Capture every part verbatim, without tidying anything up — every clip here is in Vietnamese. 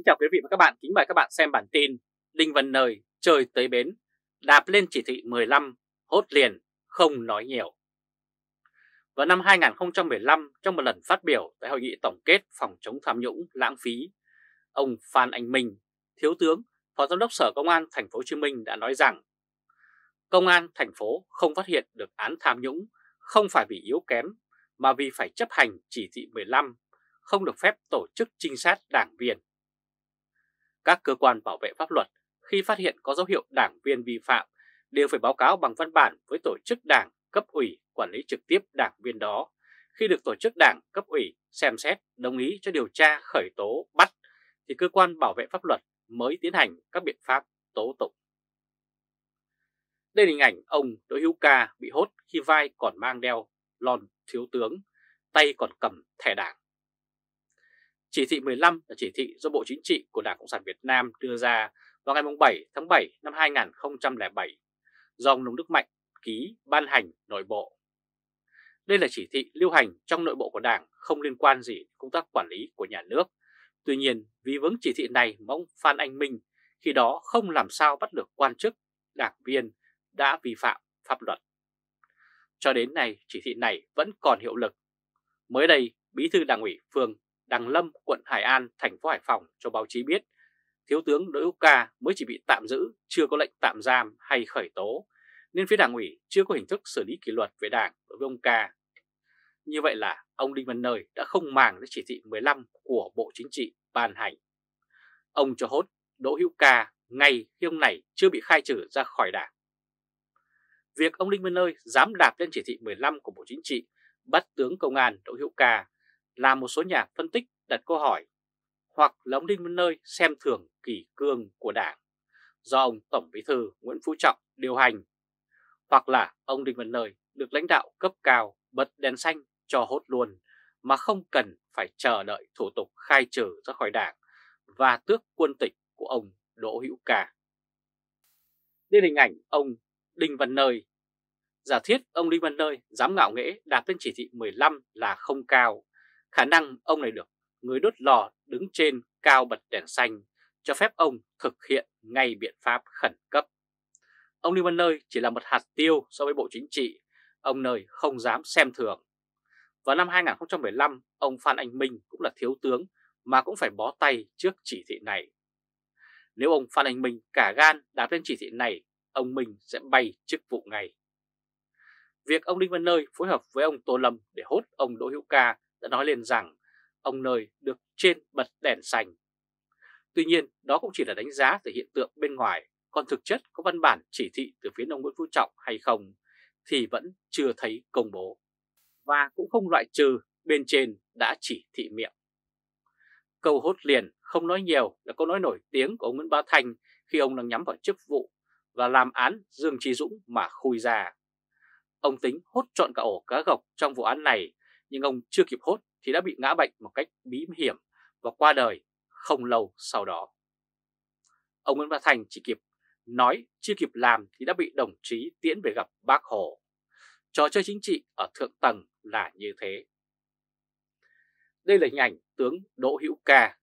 chào quý vị và các bạn, kính mời các bạn xem bản tin Đinh Văn Nơi chơi tới bến, đạp lên chỉ thị mười lăm, hốt liền, không nói nhiều. Vào năm hai nghìn không trăm mười lăm, trong một lần phát biểu tại hội nghị tổng kết phòng chống tham nhũng lãng phí, ông Phan Anh Minh, Thiếu tướng, Phó Giám đốc Sở Công an Thành phố Hồ Chí Minh đã nói rằng Công an thành phố không phát hiện được án tham nhũng không phải vì yếu kém mà vì phải chấp hành chỉ thị mười lăm, không được phép tổ chức trinh sát đảng viên. Các cơ quan bảo vệ pháp luật khi phát hiện có dấu hiệu đảng viên vi phạm đều phải báo cáo bằng văn bản với tổ chức đảng cấp ủy quản lý trực tiếp đảng viên đó. Khi được tổ chức đảng cấp ủy xem xét đồng ý cho điều tra khởi tố bắt thì cơ quan bảo vệ pháp luật mới tiến hành các biện pháp tố tụng. Đây là hình ảnh ông Đỗ Hữu Ca bị hốt khi vai còn mang đeo lon thiếu tướng, tay còn cầm thẻ đảng. Chỉ thị mười lăm là chỉ thị do Bộ Chính trị của Đảng Cộng sản Việt Nam đưa ra vào ngày bảy tháng bảy năm hai nghìn không trăm lẻ bảy do ông Nông Đức Mạnh ký ban hành nội bộ. Đây là chỉ thị lưu hành trong nội bộ của Đảng, không liên quan gì đến công tác quản lý của nhà nước. Tuy nhiên, vì vướng chỉ thị này mà ông Phan Anh Minh khi đó không làm sao bắt được quan chức, đảng viên đã vi phạm pháp luật. Cho đến nay, chỉ thị này vẫn còn hiệu lực. Mới đây, Bí thư Đảng ủy phường Đằng Lâm, quận Hải An, thành phố Hải Phòng cho báo chí biết Thiếu tướng Đỗ Hữu Ca mới chỉ bị tạm giữ, chưa có lệnh tạm giam hay khởi tố, nên phía Đảng ủy chưa có hình thức xử lý kỷ luật về Đảng đối với ông Ca. Như vậy là ông Đinh Văn Nơi đã không màng đến chỉ thị mười lăm của Bộ Chính trị ban hành. Ông cho hốt Đỗ Hữu Ca ngay khi ông này chưa bị khai trừ ra khỏi Đảng. Việc ông Đinh Văn Nơi dám đạp lên chỉ thị mười lăm của Bộ Chính trị bắt tướng công an Đỗ Hữu Ca làm một số nhà phân tích đặt câu hỏi, hoặc là ông Đinh Văn Nơi xem thường kỷ cương của Đảng do ông Tổng Bí thư Nguyễn Phú Trọng điều hành, hoặc là ông Đinh Văn Nơi được lãnh đạo cấp cao bật đèn xanh cho hốt luôn mà không cần phải chờ đợi thủ tục khai trừ ra khỏi Đảng và tước quân tịch của ông Đỗ Hữu Ca. Đây là hình ảnh ông Đinh Văn Nơi. Giả thiết ông Đinh Văn Nơi dám ngạo nghễ đạp lên chỉ thị mười lăm là không cao. Khả năng ông này được người đốt lò đứng trên cao bật đèn xanh cho phép ông thực hiện ngay biện pháp khẩn cấp. Ông Đinh Văn Nơi chỉ là một hạt tiêu so với Bộ Chính trị, ông Nơi không dám xem thường. Vào năm hai nghìn không trăm mười lăm, ông Phan Anh Minh cũng là thiếu tướng mà cũng phải bó tay trước chỉ thị này. Nếu ông Phan Anh Minh cả gan đạp lên chỉ thị này, ông Minh sẽ bay chức vụ ngay. Việc ông Đinh Văn Nơi phối hợp với ông Tô Lâm để hốt ông Đỗ Hữu Ca đã nói lên rằng ông Nơi được trên bật đèn xanh. Tuy nhiên, đó cũng chỉ là đánh giá từ hiện tượng bên ngoài, còn thực chất có văn bản chỉ thị từ phía ông Nguyễn Phú Trọng hay không thì vẫn chưa thấy công bố. Và cũng không loại trừ bên trên đã chỉ thị miệng. Câu hốt liền không nói nhiều là câu nói nổi tiếng của ông Nguyễn Bá Thanh khi ông đang nhắm vào chức vụ và làm án Dương Chí Dũng mà khui ra. Ông tính hốt trọn cả ổ cá gộc trong vụ án này, nhưng ông chưa kịp hốt thì đã bị ngã bệnh một cách bí hiểm và qua đời không lâu sau đó. Ông Nguyễn Bá Thanh chỉ kịp nói, chưa kịp làm thì đã bị đồng chí tiễn về gặp Bác Hồ. Trò chơi chính trị ở thượng tầng là như thế. Đây là hình ảnh tướng Đỗ Hữu Ca.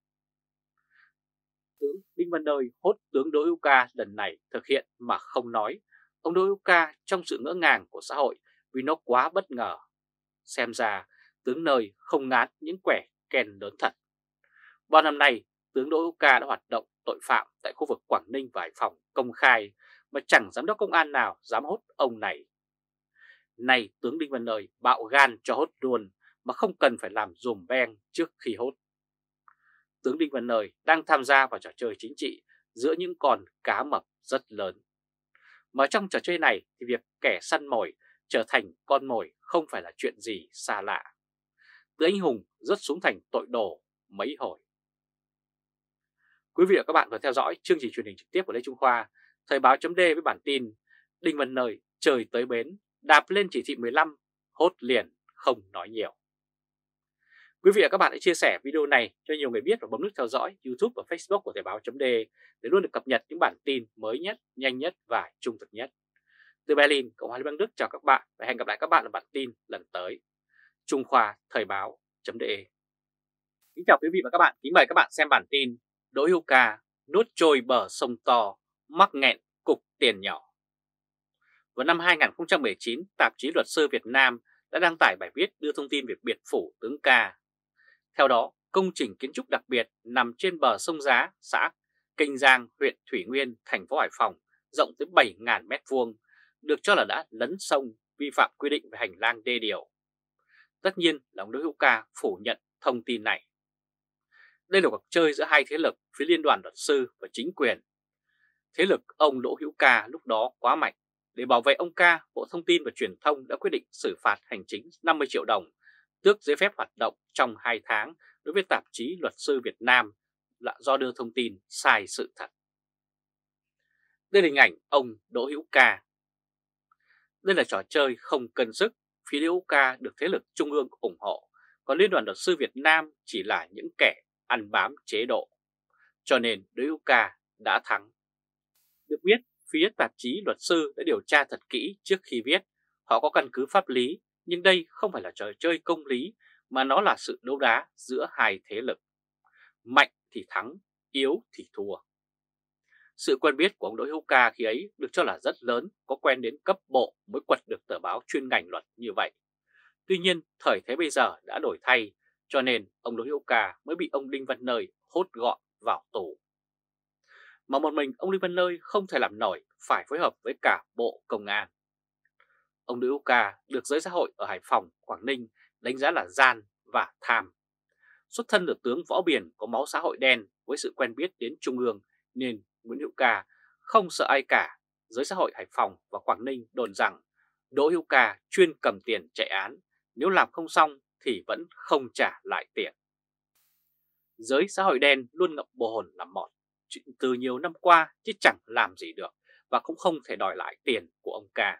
Tướng Đinh Văn Nơi hốt tướng Đỗ Hữu Ca lần này thực hiện mà không nói. Ông Đỗ Hữu Ca trong sự ngỡ ngàng của xã hội vì nó quá bất ngờ. Xem ra tướng Nơi không ngán những quẻ kèn lớn thật. Bao năm nay, tướng Đỗ Hữu Ca đã hoạt động tội phạm tại khu vực Quảng Ninh và Hải Phòng công khai mà chẳng giám đốc công an nào dám hốt ông này. Này tướng Đinh Văn Nơi bạo gan cho hốt luôn mà không cần phải làm dùm beng trước khi hốt. Tướng Đinh Văn Nơi đang tham gia vào trò chơi chính trị giữa những con cá mập rất lớn. Mà trong trò chơi này thì việc kẻ săn mồi trở thành con mồi không phải là chuyện gì xa lạ. Từ anh hùng rớt xuống thành tội đồ mấy hồi. Quý vị và các bạn vừa theo dõi chương trình truyền hình trực tiếp của Lê Trung Khoa, Thời báo chấm D với bản tin Đinh Văn Nơi trời tới bến, đạp lên chỉ thị mười lăm, hốt liền không nói nhiều. Quý vị và các bạn hãy chia sẻ video này cho nhiều người biết và bấm nút theo dõi YouTube và Facebook của Thời báo chấm D để luôn được cập nhật những bản tin mới nhất, nhanh nhất và trung thực nhất. Từ Berlin, Cộng hòa Liên bang Đức chào các bạn và hẹn gặp lại các bạn ở bản tin lần tới. Trung Khoa Thời báo chấm D. Kính chào quý vị và các bạn, kính mời các bạn xem bản tin Đỗ Hữu Ca nuốt trôi bờ sông to, mắc nghẹn cục tiền nhỏ. Vào năm hai nghìn không trăm mười chín, tạp chí Luật sư Việt Nam đã đăng tải bài viết đưa thông tin về biệt phủ tướng Ca. Theo đó, công trình kiến trúc đặc biệt nằm trên bờ sông Giá, xã Kênh Giang, huyện Thủy Nguyên, thành phố Hải Phòng, rộng tới bảy nghìn mét vuông, được cho là đã lấn sông, vi phạm quy định về hành lang đê điều. Tất nhiên là ông Đỗ Hữu Ca phủ nhận thông tin này. Đây là cuộc chơi giữa hai thế lực, phía Liên đoàn Luật sư và chính quyền. Thế lực ông Đỗ Hữu Ca lúc đó quá mạnh. Để bảo vệ ông Ca, Bộ Thông tin và Truyền thông đã quyết định xử phạt hành chính năm mươi triệu đồng, tước giấy phép hoạt động trong hai tháng đối với tạp chí Luật sư Việt Nam là do đưa thông tin sai sự thật. Đây là hình ảnh ông Đỗ Hữu Ca. Đây là trò chơi không cân sức, phía Đỗ Hữu Ca được thế lực trung ương ủng hộ, còn Liên đoàn Luật sư Việt Nam chỉ là những kẻ ăn bám chế độ. Cho nên Đỗ Hữu Ca đã thắng. Được biết, phía tạp chí Luật sư đã điều tra thật kỹ trước khi viết. Họ có căn cứ pháp lý, nhưng đây không phải là trò chơi công lý, mà nó là sự đấu đá giữa hai thế lực. Mạnh thì thắng, yếu thì thua. Sự quen biết của ông Đỗ Hữu Ca khi ấy được cho là rất lớn, có quen đến cấp bộ mới quật được tờ báo chuyên ngành luật như vậy. Tuy nhiên, thời thế bây giờ đã đổi thay, cho nên ông Đỗ Hữu Ca mới bị ông Đinh Văn Nơi hốt gọn vào tù. Mà một mình ông Đinh Văn Nơi không thể làm nổi, phải phối hợp với cả Bộ Công an. Ông Đỗ Hữu Ca được giới xã hội ở Hải Phòng, Quảng Ninh đánh giá là gian và tham. Xuất thân được tướng Võ Biển có máu xã hội đen, với sự quen biết đến Trung ương nên Nguyễn Hữu Ca không sợ ai cả. Giới xã hội Hải Phòng và Quảng Ninh đồn rằng Đỗ Hữu Ca chuyên cầm tiền chạy án, nếu làm không xong thì vẫn không trả lại tiền. Giới xã hội đen luôn ngậm bồ hồn làm mọt từ nhiều năm qua chứ chẳng làm gì được và cũng không thể đòi lại tiền của ông Ca.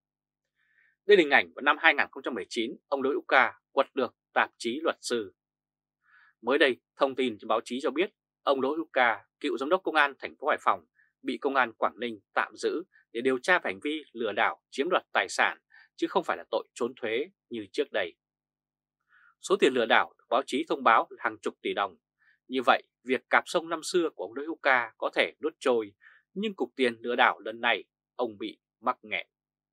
Đây là hình ảnh vào năm hai nghìn không trăm mười chín, ông Đỗ Hữu Ca quật được tạp chí Luật sư. Mới đây, thông tin trên báo chí cho biết ông Đỗ Hữu Ca, cựu giám đốc công an thành phố Hải Phòng, bị công an Quảng Ninh tạm giữ để điều tra về hành vi lừa đảo chiếm đoạt tài sản chứ không phải là tội trốn thuế như trước đây. Số tiền lừa đảo được báo chí thông báo là hàng chục tỷ đồng. Như vậy, việc cạp sông năm xưa của ông Đỗ Hữu Ca có thể nuốt trôi, nhưng cục tiền lừa đảo lần này ông bị mắc nghẹn.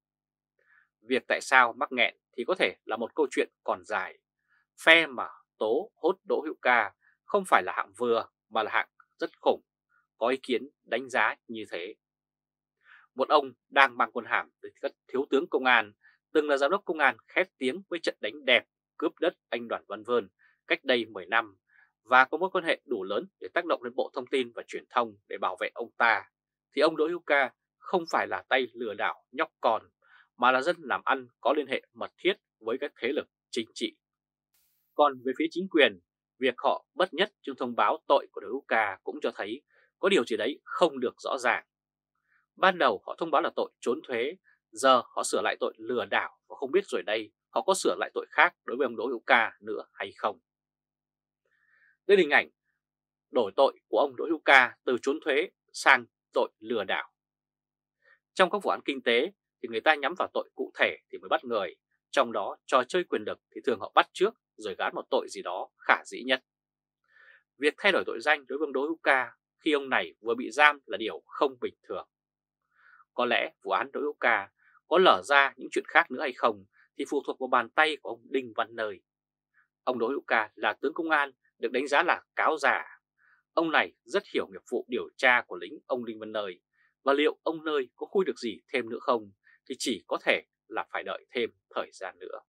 Việc tại sao mắc nghẹn thì có thể là một câu chuyện còn dài. Phe mà tố hốt Đỗ Hữu Ca không phải là hạng vừa mà là hạng rất khủng, có ý kiến đánh giá như thế. Một ông đang mang quân hàm từ các thiếu tướng công an, từng là giám đốc công an khét tiếng với trận đánh đẹp cướp đất anh Đoàn Văn Vơn cách đây mười năm và có mối quan hệ đủ lớn để tác động lên Bộ Thông tin và Truyền thông để bảo vệ ông ta, thì ông Đỗ Hữu Ca không phải là tay lừa đảo nhóc con, mà là dân làm ăn có liên hệ mật thiết với các thế lực chính trị. Còn về phía chính quyền, việc họ bất nhất trong thông báo tội của Đỗ Hữu Ca cũng cho thấy có điều gì đấy không được rõ ràng. Ban đầu họ thông báo là tội trốn thuế, giờ họ sửa lại tội lừa đảo và không biết rồi đây họ có sửa lại tội khác đối với ông Đỗ Hữu Ca nữa hay không. Đây là hình ảnh đổi tội của ông Đỗ Hữu Ca từ trốn thuế sang tội lừa đảo. Trong các vụ án kinh tế thì người ta nhắm vào tội cụ thể thì mới bắt người, trong đó trò chơi quyền lực thì thường họ bắt trước rồi gán một tội gì đó khả dĩ nhất. Việc thay đổi tội danh đối với ông Đỗ Hữu Ca khi ông này vừa bị giam là điều không bình thường. Có lẽ vụ án Đỗ Hữu Ca có lở ra những chuyện khác nữa hay không thì phụ thuộc vào bàn tay của ông Đinh Văn Nơi. Ông Đỗ Hữu Ca là tướng công an được đánh giá là cáo già. Ông này rất hiểu nghiệp vụ điều tra của lính ông Đinh Văn Nơi, và liệu ông Nơi có khui được gì thêm nữa không thì chỉ có thể là phải đợi thêm thời gian nữa.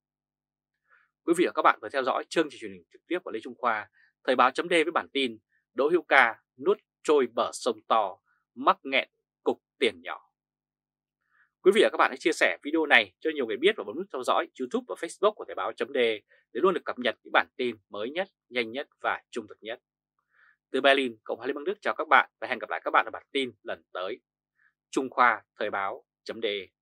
Quý vị và các bạn vừa theo dõi chương trình truyền hình trực tiếp của Lê Trung Khoa, Thời báo chấm D với bản tin Đỗ Hữu Ca nuốt trôi bờ sông to, mắc nghẹn cục tiền nhỏ. Quý vị và các bạn hãy chia sẻ video này cho nhiều người biết và bấm nút theo dõi YouTube và Facebook của Thời báo chấm D để luôn được cập nhật những bản tin mới nhất, nhanh nhất và trung thực nhất. Từ Berlin, Cộng hòa Liên bang Đức chào các bạn và hẹn gặp lại các bạn ở bản tin lần tới. Trung Khoa Thời báo chấm D.